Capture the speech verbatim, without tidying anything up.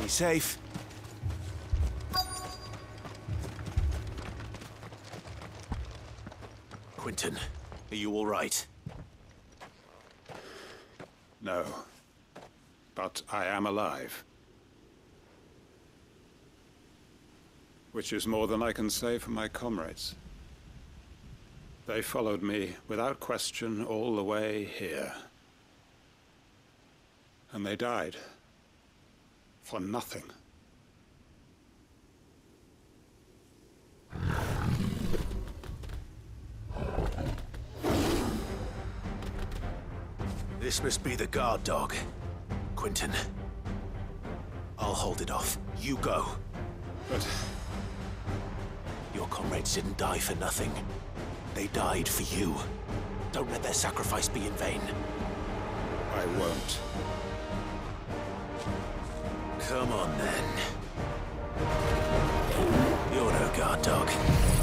Be safe. Quentin, are you all right? No. But I am alive. Which is more than I can say for my comrades. They followed me without question all the way here. And they died. For nothing. This must be the guard dog, Quentin. I'll hold it off. You go. But... Your comrades didn't die for nothing. They died for you. Don't let their sacrifice be in vain. I won't. Come on, then. You're no guard dog.